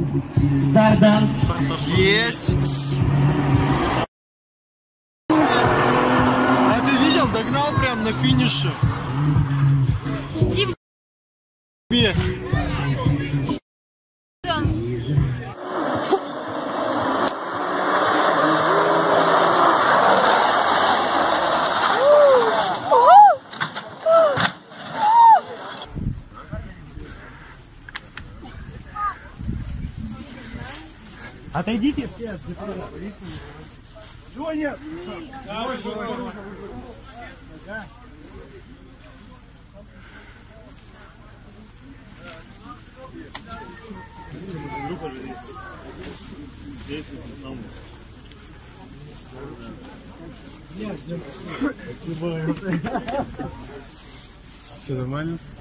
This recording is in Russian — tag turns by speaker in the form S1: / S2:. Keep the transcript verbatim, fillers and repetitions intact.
S1: Стардан.
S2: Есть. А ты видел, догнал прям на финише.
S3: Дим.
S1: Отойдите все. Жоня! Давай, Жоня.
S2: Все нормально?